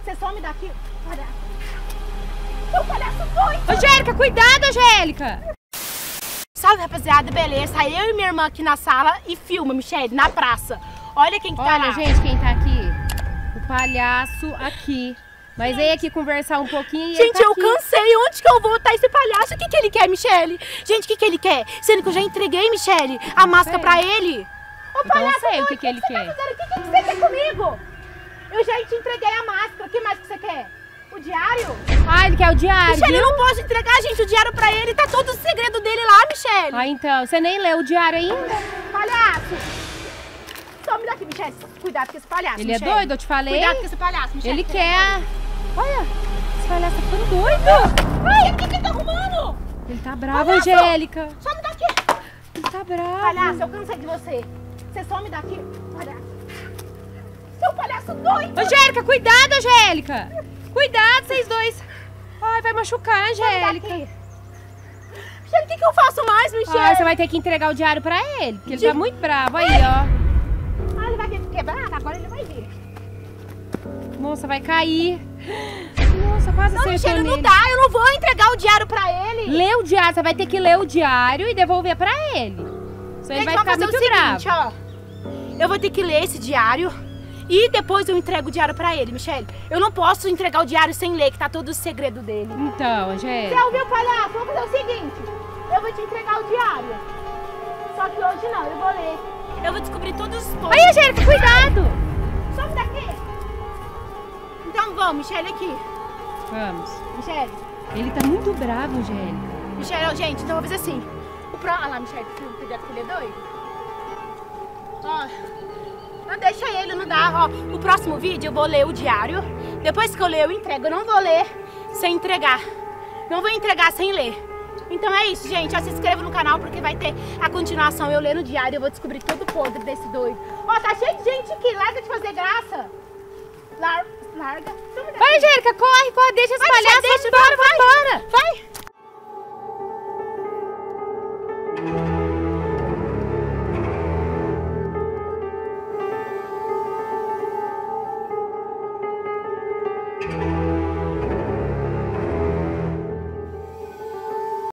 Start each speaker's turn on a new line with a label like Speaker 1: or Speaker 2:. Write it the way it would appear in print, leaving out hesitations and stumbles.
Speaker 1: Você some daqui. Olha. Seu palhaço doido.
Speaker 2: Angélica, cuidado, Angélica.
Speaker 1: Salve, rapaziada, beleza? Tá eu e minha irmã aqui na sala e filma, Michele, na praça. Olha quem que tá lá.
Speaker 2: Olha, gente, quem tá aqui? O palhaço aqui. Mas veio aqui conversar um pouquinho e
Speaker 1: gente,
Speaker 2: ele tá
Speaker 1: eu
Speaker 2: aqui.
Speaker 1: cansei. Onde que eu vou botar esse palhaço? O que que ele quer, Michele? Gente, o que que ele quer? Sendo que eu já entreguei, Michele, a máscara pra ele. Ô, palhaço,
Speaker 2: não sei o que que ele quer.
Speaker 1: O que que você quer comigo? Eu já te entreguei a máscara. O que mais que você quer? O diário?
Speaker 2: Ah, ele quer o diário,
Speaker 1: Michele,
Speaker 2: viu?
Speaker 1: eu não posso entregar, gente, o diário pra ele. Tá todo o segredo dele lá, Michele.
Speaker 2: Ah, então. Você nem leu o diário ainda?
Speaker 1: Palhaço. Some daqui, Michele. Cuidado com esse palhaço,
Speaker 2: Ele
Speaker 1: Michele.
Speaker 2: é doido, eu te falei.
Speaker 1: Cuidado com esse palhaço, Michele.
Speaker 2: Ele quer... Olha, esse palhaço tá ficando doido.
Speaker 1: Ai, o que que ele tá arrumando?
Speaker 2: Ele tá bravo,
Speaker 1: Palhaço.
Speaker 2: Angélica.
Speaker 1: Some daqui.
Speaker 2: Ele tá bravo.
Speaker 1: Palhaço, eu cansei de você. Você some daqui. Palhaço. Seu palhaço doido.
Speaker 2: Angélica, cuidado, Angélica. Cuidado, vocês dois. Ai, vai machucar, Angélica.
Speaker 1: Michele, o que que eu faço mais, Michele?
Speaker 2: Ah, você vai ter que entregar o diário pra ele, porque ele tá muito bravo. Aí, ó.
Speaker 1: Ah, ele vai quebrar? Agora ele vai ver.
Speaker 2: Nossa, vai cair. Nossa, quase
Speaker 1: Não,
Speaker 2: acertou
Speaker 1: Michele, não
Speaker 2: nele.
Speaker 1: dá. Eu não vou entregar o diário pra ele.
Speaker 2: Lê o diário, você vai ter que ler o diário e devolver pra ele. Senão ele vai ficar
Speaker 1: fazer
Speaker 2: muito
Speaker 1: o seguinte,
Speaker 2: bravo.
Speaker 1: ó. Eu vou ter que ler esse diário e depois eu entrego o diário pra ele, Michele. Eu não posso entregar o diário sem ler, que tá todo o segredo dele.
Speaker 2: Então, Angélica.
Speaker 1: Você ouviu, palhaço? Vamos fazer o seguinte. Eu vou te entregar o diário. Só que hoje não, eu vou ler. Eu vou descobrir todos os pontos.
Speaker 2: Aí, Angélica, cuidado.
Speaker 1: Some daqui. Então vamos, Michele, aqui.
Speaker 2: Vamos.
Speaker 1: Michele.
Speaker 2: Ele tá muito bravo, Angélica.
Speaker 1: Michele, ó, gente, então eu vou fazer assim. Olha lá, Michele, cuidado que ele é doido. Ó, não deixa ele, não dá. Ó, o próximo vídeo eu vou ler o diário. Depois que eu ler, eu entrego. Eu não vou ler sem entregar. Não vou entregar sem ler. Então é isso, gente. Ó, se inscreva no canal porque vai ter a continuação. Eu lendo o diário, eu vou descobrir todo o podre desse doido. Ó, tá cheio de gente aqui. Larga de fazer graça. Larga.
Speaker 2: Vai, Angélica, corre, corre. Deixa esse palhaço